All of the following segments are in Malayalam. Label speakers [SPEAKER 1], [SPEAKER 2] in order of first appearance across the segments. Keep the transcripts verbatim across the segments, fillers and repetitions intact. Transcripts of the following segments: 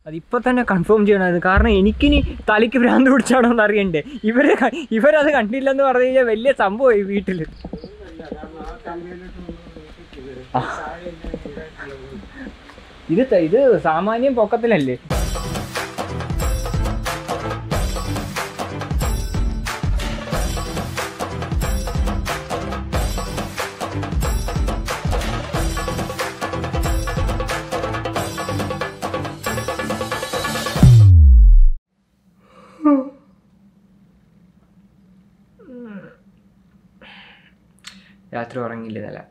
[SPEAKER 1] അതിപ്പോൾ തന്നെ കൺഫേം ചെയ്യണമായിരുന്നു. കാരണം എനിക്കിനി തലയ്ക്ക് ഭ്രാന്ത് പിടിച്ചാണോ എന്ന് അറിയണ്ടേ. ഇവരെ ഇവരത് കണ്ടില്ലെന്ന് പറഞ്ഞു കഴിഞ്ഞാൽ വലിയ സംഭവമായി വീട്ടിൽ. ഇത് ഇത് സാമാന്യം പൊക്കത്തിലല്ലേ. രാത്രി ഉറങ്ങിയില്ല ഇന്നലെ.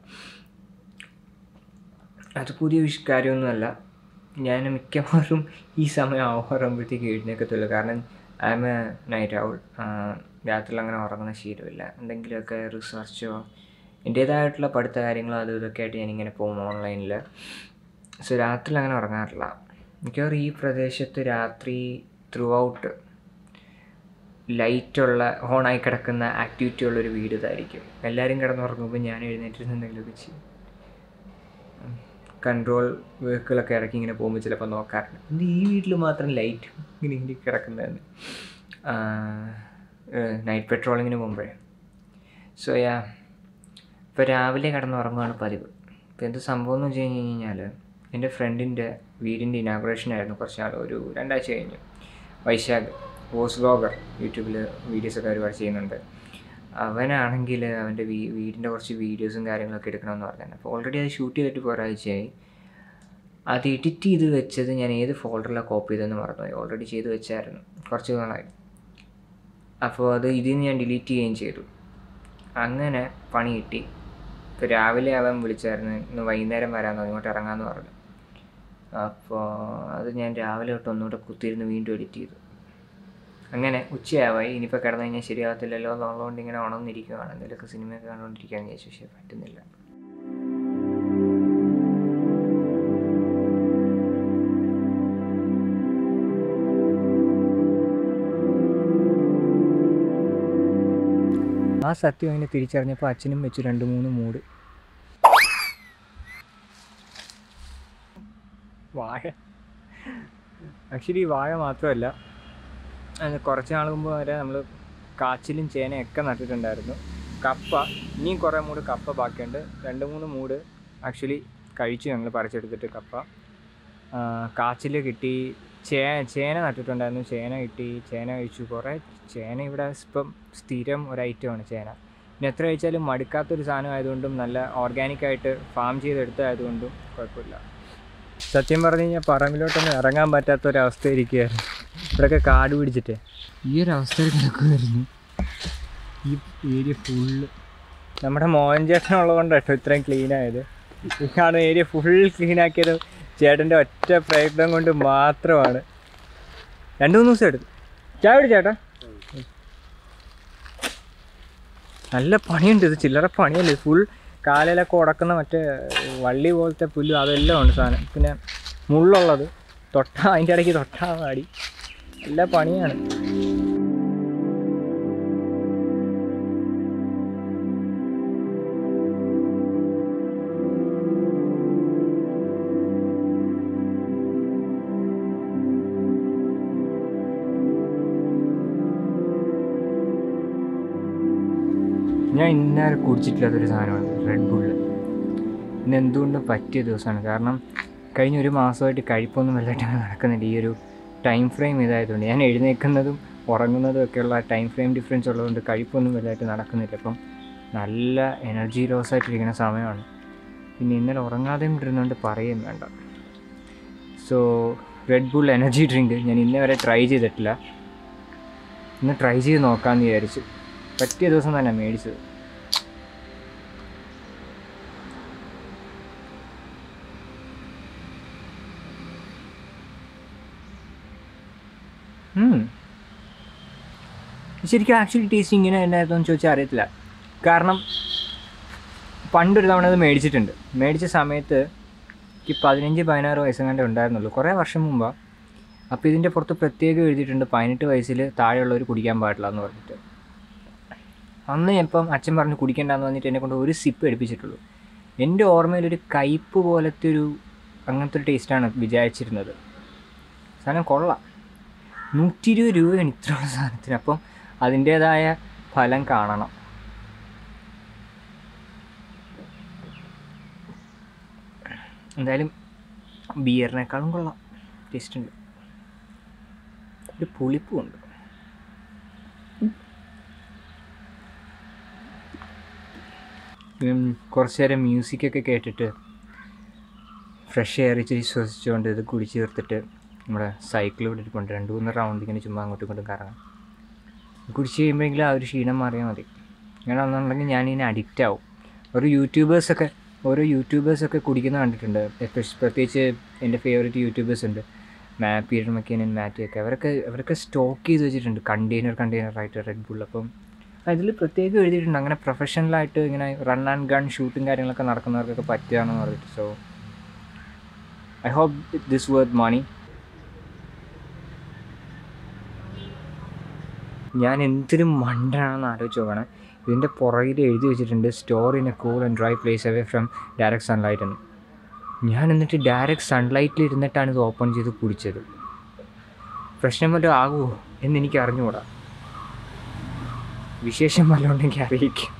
[SPEAKER 1] അത് പുതിയ വിഷ കാര്യമൊന്നുമല്ല. ഞാൻ മിക്കവാറും ഈ സമയം ഉറങ്ങുമ്പോഴത്തേക്ക് എഴുന്നേൽക്കത്തുള്ളൂ. കാരണം I'm a night owl. രാത്രിയിൽ അങ്ങനെ ഉറങ്ങുന്ന ശീലമില്ല. എന്തെങ്കിലുമൊക്കെ റിസർച്ചോ എൻ്റേതായിട്ടുള്ള പഠിത്ത കാര്യങ്ങളോ അതും ഇതൊക്കെ ആയിട്ട് ഞാനിങ്ങനെ പോകും ഓൺലൈനിൽ. സോ രാത്രിയിൽ അങ്ങനെ ഉറങ്ങാറില്ല. മിക്കവാറും ഈ പ്രദേശത്ത് രാത്രി ത്രൂ ഔട്ട് ലൈറ്റുള്ള ഓണായി കിടക്കുന്ന ആക്ടിവിറ്റി ഉള്ളൊരു വീട് ഇതായിരിക്കും. എല്ലാവരും കിടന്നുറങ്ങുമ്പോൾ ഞാൻ എഴുന്നേറ്റിരുന്ന് എന്തെങ്കിലുമൊക്കെ ചെയ്യും. കൺട്രോൾ വെഹിക്കിളൊക്കെ ഇറക്കി ഇങ്ങനെ പോകുമ്പോൾ ചിലപ്പോൾ നോക്കാറുണ്ട്, എന്ത് ഈ വീട്ടിൽ മാത്രം ലൈറ്റ് ഇങ്ങനെ ഇങ്ങനെ കിടക്കുന്നതെന്ന്. നൈറ്റ് പെട്രോളിങ്ങിന് പോകുമ്പോഴേ. സോ യാ ഇപ്പോൾ രാവിലെ കിടന്നുറങ്ങുകയാണ് പതിവ്. ഇപ്പോൾ എന്ത് സംഭവം എന്ന് വെച്ച് കഴിഞ്ഞ് കഴിഞ്ഞാൽ എൻ്റെ ഫ്രണ്ടിൻ്റെ വീടിൻ്റെ ഇനാഗുറേഷൻ ആയിരുന്നു കുറച്ച് നാൾ, ഒരു രണ്ടാഴ്ച കഴിഞ്ഞു. വൈശാഖ് വോസ് വ്ലോഗർ, യൂട്യൂബിൽ വീഡിയോസൊക്കെ ഒരുപാട് ചെയ്യുന്നുണ്ട്. അവനാണെങ്കിൽ അവൻ്റെ വീ വീടിൻ്റെ കുറച്ച് വീഡിയോസും കാര്യങ്ങളൊക്കെ എടുക്കണമെന്ന് പറഞ്ഞു. അപ്പോൾ ഓൾറെഡി അത് ഷൂട്ട് ചെയ്തിട്ട് ഇപ്പോൾ ഒരാഴ്ചയായി. അത് എഡിറ്റ് ചെയ്ത് വെച്ചത് ഞാൻ ഏത് ഫോൾഡറിലാണ് കോപ്പി ചെയ്തതെന്ന് മറന്നുപോയി. ഓൾറെഡി ചെയ്ത് വെച്ചായിരുന്നു കുറച്ച് നാളായി. അപ്പോൾ അത് ഇതിൽ നിന്ന് ഞാൻ ഡിലീറ്റ് ചെയ്യുകയും ചെയ്തു. അങ്ങനെ പണി കിട്ടി. ഇപ്പോൾ രാവിലെ അവൻ വിളിച്ചായിരുന്നു, ഇന്ന് വൈകുന്നേരം വരാമെന്നോ ഇങ്ങോട്ട് ഇറങ്ങാമെന്ന് പറഞ്ഞു. അപ്പോൾ അത് ഞാൻ രാവിലെ തൊട്ട് ഒന്നുകൂടെ കുത്തിയിരുന്ന് വീണ്ടും എഡിറ്റ് ചെയ്തു. അങ്ങനെ ഉച്ചയാവായി. ഇനിയിപ്പോൾ കിടന്നു കഴിഞ്ഞാൽ ശരിയാകത്തില്ലല്ലോ എന്നുള്ളതുകൊണ്ട് ഇങ്ങനെ ഉണർന്നിരിക്കുകയാണ്. എന്തെങ്കിലുമൊക്കെ സിനിമയൊക്കെ കണ്ടുകൊണ്ടിരിക്കുകയെന്ന് ചോദിച്ചു. പക്ഷേ പറ്റുന്നില്ല. ആ സത്യം അങ്ങനെ തിരിച്ചറിഞ്ഞപ്പോൾ അച്ഛനും വെച്ചു രണ്ട് മൂന്ന് മൂഡ്. വാഴ ആക്ച്വലി വാഴ മാത്രമല്ല, കുറച്ച് നാൾ മുമ്പ് വരെ നമ്മൾ കാച്ചിലും ചേനയൊക്കെ നട്ടിട്ടുണ്ടായിരുന്നു. കപ്പ ഇനിയും കുറേ മൂട് കപ്പ ബാക്കിയുണ്ട്. രണ്ട് മൂന്ന് മൂട് ആക്ച്വലി കഴിച്ചു ഞങ്ങൾ പറിച്ചെടുത്തിട്ട് കപ്പ. കാച്ചിൽ കിട്ടി. ചേ ചേന നട്ടിട്ടുണ്ടായിരുന്നു, ചേന കിട്ടി, ചേന കഴിച്ചു. കുറേ ചേന ഇവിടെ ഇപ്പം സ്ഥിരം ഒരു ഐറ്റമാണ് ചേന. പിന്നെ എത്ര കഴിച്ചാലും മടുക്കാത്തൊരു സാധനം ആയതുകൊണ്ടും നല്ല ഓർഗാനിക്കായിട്ട് ഫാം ചെയ്തെടുത്തതായതുകൊണ്ടും കുഴപ്പമില്ല. സത്യം പറഞ്ഞു കഴിഞ്ഞാൽ പറമ്പിലോട്ടൊന്നും ഇറങ്ങാൻ പറ്റാത്തൊരവസ്ഥ ഇരിക്കുകയായിരുന്നു. ഇവിടെയൊക്കെ കാട് പിടിച്ചിട്ട് ഈ ഒരു അവസ്ഥയിൽ കിടക്കുമായിരുന്നു. ഈ ഏരിയ ഫുള്ള് നമ്മുടെ മോഹൻ ചേട്ടനുള്ളത് കേട്ടോ ഇത്രയും ക്ലീനായത്. ഈ കാണുന്ന ഏരിയ ഫുൾ ക്ലീനാക്കിയത് ചേട്ടൻ്റെ ഒറ്റ പ്രയത്നം കൊണ്ട് മാത്രമാണ്. രണ്ട് മൂന്ന് ദിവസം എടുത്തു. ചായ പിടി ചേട്ടാ. നല്ല പണിയുണ്ട്. ഇത് ചില്ലറ പണിയല്ലേ. ഫുൾ കാലയിലൊക്കെ ഉടക്കുന്ന മറ്റേ വള്ളി പോലത്തെ പുല്ല് അതെല്ലാം ഉണ്ട് സാധനം. പിന്നെ മുള്ളുള്ളത് തൊട്ടാ അതിൻ്റെ ഇടയ്ക്ക് തൊട്ടാ പാടി നല്ല പണിയാണ്. ഞാൻ ഇന്നലെ കുടിച്ചിട്ടില്ലാത്തൊരു സാധനമാണ് റെഡ് ബുള്ള്. ഇന്ന് എന്തുകൊണ്ടും പറ്റിയ ദിവസമാണ്. കാരണം കഴിഞ്ഞ ഒരു മാസമായിട്ട് കഴിപ്പൊന്നും വലുതായിട്ട് നടക്കുന്നില്ല. ഈ ഒരു ടൈം ഫ്രെയിം ഇതായതുകൊണ്ട് ഞാൻ എഴുന്നേൽക്കുന്നതും ഉറങ്ങുന്നതും ഒക്കെയുള്ള ടൈം ഫ്രെയിം ഡിഫറൻസ് ഉള്ളതുകൊണ്ട് കഴിപ്പൊന്നും വലുതായിട്ട് നടക്കുന്നില്ല. അപ്പം നല്ല എനർജി ലോസ് ആയിട്ടിരിക്കുന്ന സമയമാണ്. പിന്നെ ഇന്നലെ ഉറങ്ങാതെയും ഇരുന്നുകൊണ്ട് പറയുകയും വേണ്ട. So Red Bull energy drink ഞാൻ ഇന്നേ വരെ ട്രൈ ചെയ്തിട്ടില്ല. ഇന്ന് ട്രൈ ചെയ്ത് നോക്കാമെന്ന് വിചാരിച്ചു. പറ്റിയ ദിവസം തന്നെ മേടിച്ചത്. ശരിക്കും ആക്ച്വലി ടേസ്റ്റ് ഇങ്ങനെ എന്നായിരുന്നു ചോദിച്ചാൽ അറിയത്തില്ല. കാരണം പണ്ടൊരു തവണ അത് മേടിച്ചിട്ടുണ്ട്. മേടിച്ച സമയത്ത് ഈ പതിനഞ്ച് പതിനാറ് വയസ്സെങ്ങാണ്ടേ ഉണ്ടായിരുന്നുള്ളൂ, കുറേ വർഷം മുമ്പാണ്. അപ്പോൾ ഇതിൻ്റെ പുറത്ത് പ്രത്യേകം എഴുതിയിട്ടുണ്ട് പതിനെട്ട് വയസ്സിൽ താഴെയുള്ളവർ കുടിക്കാൻ പാടില്ല എന്ന് പറഞ്ഞിട്ട്. അന്ന് ഇപ്പം അച്ഛൻ പറഞ്ഞ് കുടിക്കേണ്ടെന്ന് പറഞ്ഞിട്ട് എന്നെ കൊണ്ട് ഒരു സിപ്പ് എടുപ്പിച്ചിട്ടുള്ളൂ. എൻ്റെ ഓർമ്മയിലൊരു കയ്പ്പ് പോലത്തെ ഒരു അങ്ങനത്തെ ഒരു ടേസ്റ്റാണ് വിചാരിച്ചിരുന്നത്. സാധനം കൊള്ളാം. നൂറ്റി ഇരുപത് രൂപയാണ് ഇത്രയുള്ള സാധനത്തിന്. അപ്പം അതിൻ്റേതായ ഫലം കാണണം. എന്തായാലും ബിയറിനേക്കാളും കൊള്ളാം, ടേസ്റ്റ് ഉണ്ട്. ഒരു പുളിപ്പുമുണ്ട്. കുറച്ച് നേരം മ്യൂസിക്കൊക്കെ കേട്ടിട്ട് ഫ്രഷ് എയർ ഇച്ചിരി ശ്വസിച്ചുകൊണ്ട് ഇത് കുടിച്ച് തീർത്തിട്ട് നമ്മുടെ സൈക്കിൾ വിട്ടിട്ടുണ്ട്. രണ്ട് മൂന്ന് റൗണ്ട് ഇങ്ങനെ ചുമ്മാ അങ്ങോട്ടും ഇങ്ങോട്ടും കറങ്ങാം. കുടിച്ച് കഴിയുമ്പോഴെങ്കിലും ആ ഒരു ക്ഷീണം മാറിയാൽ മതി. അങ്ങനെ വന്നിട്ടുണ്ടെങ്കിൽ ഞാനിതിനെ അഡിക്റ്റ് ആവും. ഒരു യൂട്യൂബേഴ്സൊക്കെ ഓരോ യൂട്യൂബേഴ്സൊക്കെ കുടിക്കുന്ന കണ്ടിട്ടുണ്ട്. പ്രത്യേകിച്ച് എൻ്റെ ഫേവറേറ്റ് യൂട്യൂബേഴ്സ് ഉണ്ട്, മാ പീറ്റർ മക്കേനൻ, മാറ്റിയൊക്കെ. അവരൊക്കെ അവരൊക്കെ സ്റ്റോക്ക് ചെയ്ത് വെച്ചിട്ടുണ്ട് കണ്ടെയ്നർ കണ്ടെയ്നറായിട്ട് റെഡ് ബുൾ. അപ്പം അതിൽ പ്രത്യേകം എഴുതിയിട്ടുണ്ട് അങ്ങനെ പ്രൊഫഷണലായിട്ട് ഇങ്ങനെ റൺ ആൻഡ് ഗൺ ഷൂട്ടും കാര്യങ്ങളൊക്കെ നടക്കുന്നവർക്കൊക്കെ പറ്റുകയാണെന്ന് പറഞ്ഞിട്ട്. So I hope this worth money. ഞാൻ എന്തൊരു മണ്ടനാണെന്ന് ആലോചിച്ച് നോക്കണം. ഇതിൻ്റെ പുറകിൽ എഴുതി വെച്ചിട്ടുണ്ട് store in a cool and dry place away from direct sunlight എന്ന്. ഞാൻ എന്നിട്ട് ഡയറക്റ്റ് സൺലൈറ്റിൽ ഇരുന്നിട്ടാണ് ഇത് ഓപ്പൺ ചെയ്ത് കുടിച്ചത്. പ്രശ്നം വല്ലതും ആകുമോ എന്നെനിക്ക് അറിഞ്ഞുകൂടാ. വിശേഷം വല്ലതും ഉണ്ടെങ്കിൽ അറിയിക്കും.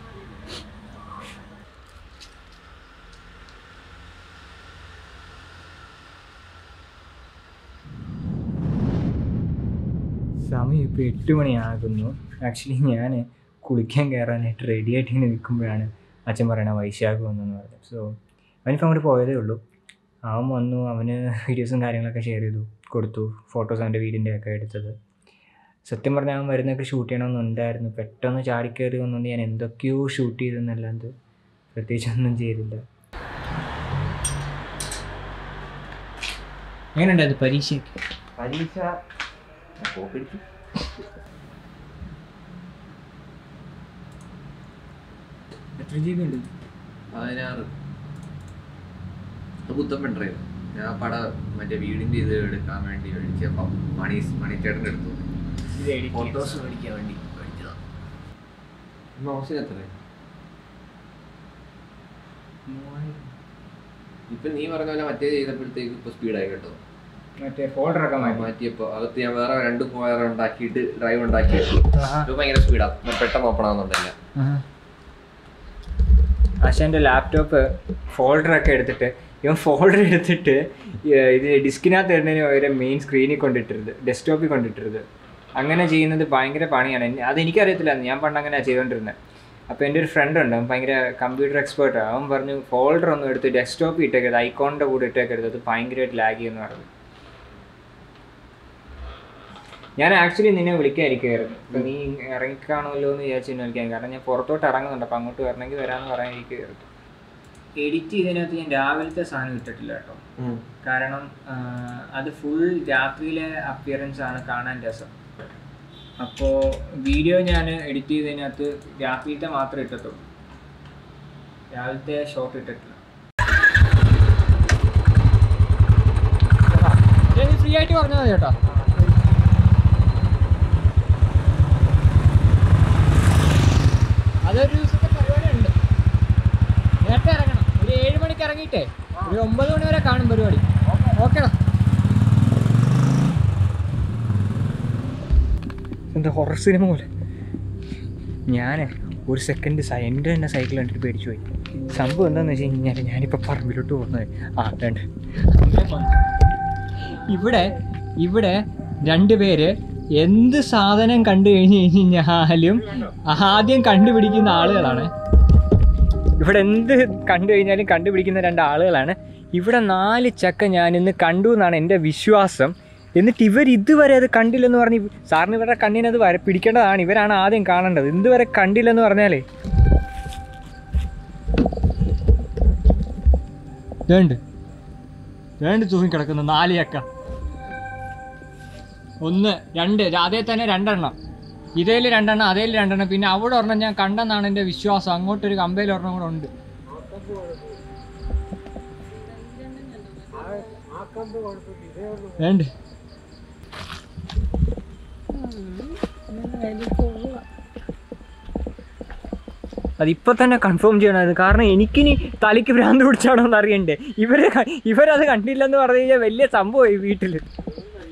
[SPEAKER 1] സമയം ഇപ്പോൾ എട്ട് മണിയാകുന്നു. ആക്ച്വലി ഞാൻ കുളിക്കാൻ കയറാനായിട്ട് റെഡി ആയിട്ട് ഇങ്ങനെ നിൽക്കുമ്പോഴാണ് അച്ഛൻ പറയണ വൈശാഖ് വന്നെന്ന് പറഞ്ഞത്. സോ അവനിപ്പോൾ അങ്ങോട്ട് പോയതേ ഉള്ളൂ. അവൻ വന്നു, അവന് വീഡിയോസും കാര്യങ്ങളൊക്കെ ഷെയർ ചെയ്തു കൊടുത്തു, ഫോട്ടോസ് അവൻ്റെ വീടിൻ്റെ ഒക്കെ എടുത്തത്. സത്യം പറഞ്ഞാൽ അവൻ വരുന്നതൊക്കെ ഷൂട്ട് ചെയ്യണമെന്നുണ്ടായിരുന്നു. പെട്ടെന്ന് ചാടിക്കയറി വന്നുകൊണ്ട് ഞാൻ എന്തൊക്കെയോ ഷൂട്ട് ചെയ്തെന്നല്ലാണ്ട് പ്രത്യേകിച്ചൊന്നും ചെയ്തില്ല. എങ്ങനെയുണ്ടായിരുന്നു പരീക്ഷയ്ക്ക്?
[SPEAKER 2] പരീക്ഷ
[SPEAKER 1] എത്ര ജി ബി ഉണ്ട്?
[SPEAKER 2] പതിനാറ്. പുത്തൻ പെൺഡ്രൈവ്. ഞാൻ പട മറ്റേ വീടിൻ്റെ ഇത് എടുക്കാൻ വേണ്ടി മേടിച്ചപ്പം മണി മണിച്ചേട്ടൻ്റെ എടുത്തു. ഫോട്ടോസ് മേടിക്കാൻ വേണ്ടി മേടിച്ചതാണ്. മോശം എത്ര? ഇപ്പം നീ പറഞ്ഞ പോലെ മറ്റേ ചെയ്തപ്പോഴത്തേക്ക് ഇപ്പോൾ സ്പീഡായി കേട്ടോ.
[SPEAKER 1] മറ്റേ ഫോൾഡറൊക്കെ
[SPEAKER 2] മാറ്റിയപ്പോൾ അകത്ത് ഞാൻ വേറെ രണ്ട് ഫോൾഡർ ഉണ്ടാക്കിയിട്ട് ഡ്രൈവ് ഉണ്ടാക്കിയിട്ട് ഇത് ഭയങ്കര സ്പീഡാണ്, പെട്ടെന്ന് ഓപ്പൺ ആവുന്നുണ്ടല്ല.
[SPEAKER 1] ആശാൻ്റെ ലാപ്ടോപ്പ് ഫോൾഡറൊക്കെ എടുത്തിട്ട് ഇവൻ ഫോൾഡർ എടുത്തിട്ട് ഇത് ഡിസ്കിനകത്ത് ഇടുന്നതിന് പകരം മെയിൻ സ്ക്രീനിൽ കൊണ്ടിട്ടരുത്, ഡെസ്ക്ടോപ്പിൽ കൊണ്ടിട്ടരുത്. അങ്ങനെ ചെയ്യുന്നത് ഭയങ്കര പണിയാണ്. അതെനിക്കറിയത്തില്ല, ഞാൻ പണ്ട് അങ്ങനെയാണ് ചെയ്തുകൊണ്ടിരുന്നത്. അപ്പോൾ എൻ്റെ ഒരു ഫ്രണ്ട് ഉണ്ട്, അവൻ ഭയങ്കര കമ്പ്യൂട്ടർ എക്സ്പേർട്ടാണ്. അവൻ പറഞ്ഞു ഫോൾഡർ ഒന്നും എടുത്ത് ഡെസ്ക്ടോപ്പിൽ ഇട്ടേക്കരുത്, ഐക്കോണിൻ്റെ കൂടെ ഇട്ടേക്കരുത്, അത് ഭയങ്കരമായിട്ട് ലാഗ് ചെയ്യുമെന്ന് പറഞ്ഞു. ഞാൻ ആക്ച്വലി നിന്നെ വിളിക്കാതിരിക്കുമായിരുന്നു. അപ്പം നീ ഇറങ്ങിക്കാണല്ലോ എന്ന് വിചാരിച്ചു വിളിക്കാൻ. കാരണം ഞാൻ പുറത്തോട്ട് ഇറങ്ങുന്നുണ്ട്, അപ്പം അങ്ങോട്ട് വരണമെങ്കിൽ വരാമെന്ന് പറയാനിരിക്കുമായിരുന്നു. എഡിറ്റ് ചെയ്തതിനകത്ത് ഞാൻ രാവിലത്തെ സാധനം ഇട്ടിട്ടില്ല കേട്ടോ. കാരണം അത് ഫുൾ രാത്രിയിലെ അപ്പിയറൻസ് ആണ് കാണാൻ രസം. അപ്പോൾ വീഡിയോ ഞാൻ എഡിറ്റ് ചെയ്തതിനകത്ത് രാത്രിയിലത്തെ മാത്രമേ ഇട്ടിട്ടുള്ളൂ, രാവിലത്തെ ഷോട്ട് ഇട്ടിട്ടില്ല. ഫ്രീ ആയിട്ട് പറഞ്ഞാൽ മതി കേട്ടോ. അതൊരു ദിവസത്തെ പരിപാടി ഉണ്ട്. നേരത്തെ ഇറങ്ങണം, ഒരു ഏഴ് മണിക്ക് ഇറങ്ങിയിട്ടേ ഒരു ഒമ്പത് മണി വരെ കാണും പരിപാടി. ഓക്കേടാ. എന്താ ഹൊറർ സിനിമ പോലെ. ഞാൻ ഒരു സെക്കൻഡ് എൻ്റെ തന്നെ സൈക്കിൾ കണ്ടിട്ട് പേടിച്ചു പോയി. സംഭവം എന്താണെന്ന് വെച്ച് കഴിഞ്ഞാൽ ഞാനിപ്പോൾ പറമ്പിലോട്ട് പോകുന്നത് ആ വേണ്ട ഇവിടെ ഇവിടെ രണ്ട് പേര് എന്ത് സാധനം കണ്ടു കഴിഞ്ഞ് കഴിഞ്ഞാലും ആദ്യം കണ്ടുപിടിക്കുന്ന ആളുകളാണ്. ഇവിടെ എന്ത് കണ്ടു കഴിഞ്ഞാലും കണ്ടുപിടിക്കുന്ന രണ്ട് ആളുകളാണ്. ഇവിടെ നാല് ചക്ക ഞാനിന്ന് കണ്ടു എന്നാണ് എൻ്റെ വിശ്വാസം. എന്നിട്ട് ഇവർ ഇതുവരെ അത് കണ്ടില്ലെന്ന് പറഞ്ഞ്, സാറിന് ഇവരുടെ കണ്ണിനത് വര പിടിക്കേണ്ടതാണ്, ഇവരാണ് ആദ്യം കാണേണ്ടത്. ഇതുവരെ കണ്ടില്ലെന്ന് പറഞ്ഞാലേ വേണ്ട വേണ്ട തൂങ്ങിക്കിടക്കുന്നു നാല് ചക്ക. ഒന്ന് രണ്ട് അതേ തന്നെ രണ്ടെണ്ണം, ഇതേൽ രണ്ടെണ്ണം അതേൽ രണ്ടെണ്ണം, പിന്നെ അവിടെ ഒരെണ്ണം ഞാൻ കണ്ടെന്നാണ് എൻ്റെ വിശ്വാസം. അങ്ങോട്ടൊരു കമ്പയിൽ ഒരെണ്ണം കൂടെ ഉണ്ട്. വേണ്ട അതിപ്പോൾ തന്നെ കൺഫേം ചെയ്യണത്. കാരണം എനിക്കിനി തലയ്ക്ക് ഭ്രാന്ത് പിടിച്ചാണോ എന്ന് അറിയണ്ടേ. ഇവരെ ഇവരത് കണ്ടില്ലെന്ന് പറഞ്ഞു കഴിഞ്ഞാൽ വലിയ സംഭവമായി വീട്ടിൽ.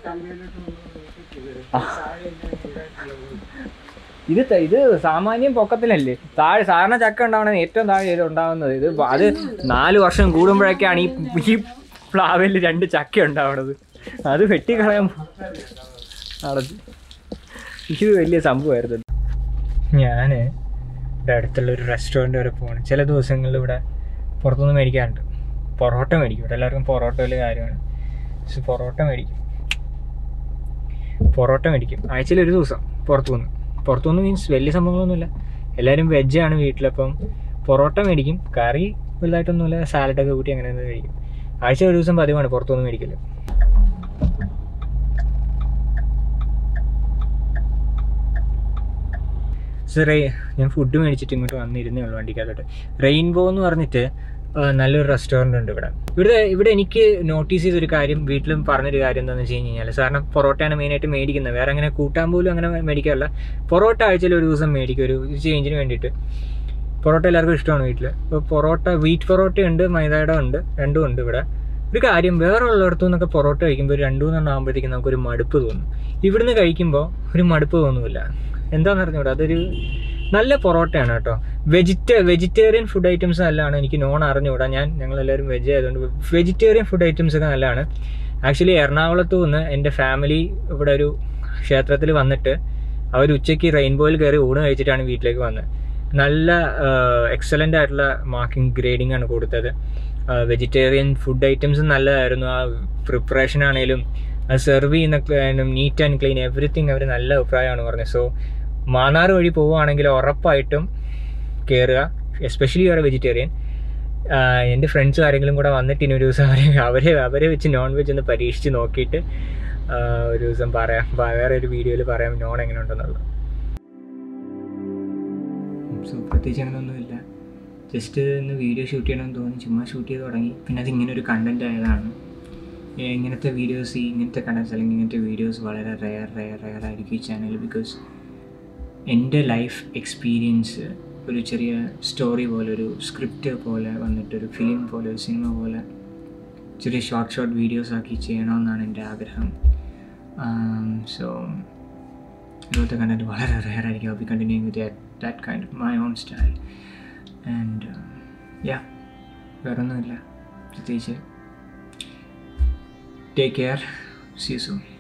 [SPEAKER 1] ഇത് ഇത് സാമാന്യം പൊക്കത്തിലല്ലേ താഴെ സാധാരണ ചക്ക ഉണ്ടാവണത് ഏറ്റവും താഴെ ഇത് ഉണ്ടാവുന്നത്. ഇത് അത് നാല് വർഷം കൂടുമ്പോഴൊക്കെയാണ് ഈ ഈ പ്ലാവിൽ രണ്ട് ചക്ക ഉണ്ടാവണത്. അത് വെട്ടിക്കളയാൻ നടന്നു. ഇത് വലിയ സംഭവമായിരുന്നു. ഞാൻ ഇവിടെ അടുത്തുള്ളൊരു റെസ്റ്റോറൻറ്റ് വരെ പോകണം. ചില ദിവസങ്ങളിൽ ഇവിടെ പുറത്തുനിന്ന് മേടിക്കാറുണ്ട്. പൊറോട്ട മേടിക്കും. ഇവിടെ എല്ലാവർക്കും പൊറോട്ട വലിയ കാര്യമാണ്. പക്ഷെ പൊറോട്ട മേടിക്കും പൊറോട്ട മേടിക്കും ആഴ്ചയിൽ ഒരു ദിവസം പുറത്തുനിന്ന്. പുറത്തുനിന്ന് മീൻസ് വലിയ സംഭവങ്ങളൊന്നുമില്ല, എല്ലാവരും വെജാണ് വീട്ടിലപ്പം പൊറോട്ട മേടിക്കും. കറി വലുതായിട്ടൊന്നുമില്ല, സാലഡൊക്കെ കൂട്ടി അങ്ങനെ തന്നെ കഴിക്കും. ആഴ്ച ഒരു ദിവസം പതിവാണ് പുറത്തുനിന്ന് മേടിക്കല്. സാറേ ഞാൻ ഫുഡ് മേടിച്ചിട്ട് ഇങ്ങോട്ട് വന്നിരുന്നേ ഉള്ളൂ വണ്ടിക്കകത്തോട്ട്. റെയിൻബോ എന്ന് പറഞ്ഞിട്ട് നല്ലൊരു റെസ്റ്റോറൻറ്റ് ഉണ്ട് ഇവിടെ. ഇവിടെ ഇവിടെ എനിക്ക് നോട്ടീസ് ചെയ്തൊരു കാര്യം, വീട്ടിലും പറഞ്ഞൊരു കാര്യം എന്താണെന്ന് വെച്ച് കഴിഞ്ഞാൽ, സാറിന് പൊറോട്ടയാണ് മെയിനായിട്ട് മേടിക്കുന്നത്. വേറെ അങ്ങനെ കൂട്ടാൻ പോലും അങ്ങനെ മേടിക്കാറില്ല. പൊറോട്ട ആഴ്ചയിൽ ഒരു ദിവസം മേടിക്കും, ഒരു ചേഞ്ചിന് വേണ്ടിയിട്ട്. പൊറോട്ട എല്ലാവർക്കും ഇഷ്ടമാണ് വീട്ടിൽ. ഇപ്പോൾ പൊറോട്ട വീറ്റ് പൊറോട്ട ഉണ്ട്, മൈദയുടെ ഉണ്ട്, രണ്ടും ഉണ്ട് ഇവിടെ. ഒരു കാര്യം, വേറെ ഉള്ളിടത്തു നിന്നൊക്കെ പൊറോട്ട കഴിക്കുമ്പോൾ ഒരു രണ്ടു മൂന്നെണ്ണം ആകുമ്പോഴത്തേക്കും നമുക്കൊരു മടുപ്പ് തോന്നും. ഇവിടുന്ന് കഴിക്കുമ്പോൾ ഒരു മടുപ്പ് തോന്നുന്നില്ല. എന്താണെന്ന് അറിഞ്ഞൂടാ, അതൊരു നല്ല പൊറോട്ടയാണ് കേട്ടോ. വെജിറ്റേ വെജിറ്റേറിയൻ ഫുഡ് ഐറ്റംസ് നല്ലതാണ്. എനിക്ക് നോൺ അറിഞ്ഞുകൂടാ, ഞാൻ ഞങ്ങളെല്ലാവരും വെജ് ആയതുകൊണ്ട് വെജിറ്റേറിയൻ ഫുഡ് ഐറ്റംസ് ഒക്കെ നല്ലതാണ്. ആക്ച്വലി എറണാകുളത്ത് നിന്ന് എൻ്റെ ഫാമിലി ഇവിടെ ഒരു ക്ഷേത്രത്തിൽ വന്നിട്ട് അവർ ഉച്ചയ്ക്ക് റെയിൻബോയിൽ കയറി ഊണ് കഴിച്ചിട്ടാണ് വീട്ടിലേക്ക് വന്നത്. നല്ല എക്സലൻ്റ് ആയിട്ടുള്ള മാർക്കിംഗ് ഗ്രേഡിംഗ് ആണ് കൊടുത്തത്. വെജിറ്റേറിയൻ ഫുഡ് ഐറ്റംസ് നല്ലതായിരുന്നു. ആ പ്രിപ്പറേഷൻ ആണെങ്കിലും അത് സെർവ് ചെയ്യുന്ന നീറ്റ് ആൻഡ് ക്ലീൻ എവറിത്തിങ് അവർ നല്ല അഭിപ്രായമാണ് പറഞ്ഞത്. സോ മാന്നാർ വഴി പോവുകയാണെങ്കിൽ ഉറപ്പായിട്ടും കയറുക, എസ്പെഷ്യലി ഒരു വെജിറ്റേറിയൻ. എൻ്റെ ഫ്രണ്ട്സ് ആരെങ്കിലും കൂടെ വന്നിട്ട് ഇനി ഒരു ദിവസം അവരെ അവരെ അവരെ വെച്ച് നോൺ വെജ് ഒന്ന് പരീക്ഷിച്ച് നോക്കിയിട്ട് ഒരു ദിവസം പറയാം, വേറെ ഒരു വീഡിയോയിൽ പറയാം നോൺ എങ്ങനെ ഉണ്ടെന്നുള്ളത്. സോ പ്രത്യേകിച്ച് അങ്ങനെയൊന്നുമില്ല, ജസ്റ്റ് ഇന്ന് വീഡിയോ ഷൂട്ട് ചെയ്യണമെന്ന് തോന്നി, ചുമ്മാ ഷൂട്ട് ചെയ്ത് തുടങ്ങി. പിന്നെ അത് ഇങ്ങനെ ഒരു കണ്ടൻറ്റ് ആയതാണ്. ഇങ്ങനത്തെ വീഡിയോസ് ഇങ്ങനത്തെ കണ്ടൻസ് അല്ലെങ്കിൽ ഇങ്ങനത്തെ വീഡിയോസ് വളരെ റെയർ റെയർ റെയർ ആയിരിക്കും ഈ ചാനൽ. ബിക്കോസ് എൻ്റെ ലൈഫ് എക്സ്പീരിയൻസ് ഒരു ചെറിയ സ്റ്റോറി പോലെ, ഒരു സ്ക്രിപ്റ്റ് പോലെ വന്നിട്ടൊരു ഫിലിം പോലെ, ഒരു സിനിമ പോലെ ചെറിയ ഷോർട്ട് ഷോർട്ട് വീഡിയോസ് ആക്കി ചെയ്യണമെന്നാണ് എൻ്റെ ആഗ്രഹം. സോ ഇതുപോലത്തെ കണ്ടൻറ്റ് വളരെ റെയർ ആയിരിക്കും. I'll be continuing with that, that kind of my own style. And uh, yeah, വേറൊന്നുമില്ല പ്രത്യേകിച്ച്. Take care. See you soon.